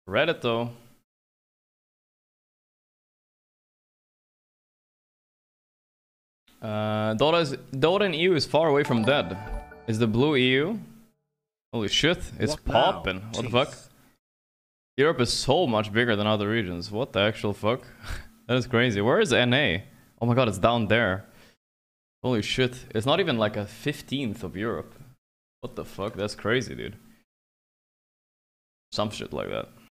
Reddit though. Dota in EU is far away from dead. Is the blue EU? Holy shit, it's popping. What the fuck? Europe is so much bigger than other regions. What the actual fuck? That is crazy. Where is NA? Oh my god, it's down there. Holy shit. It's not even like a 15th of Europe. What the fuck? That's crazy, dude. Some shit like that.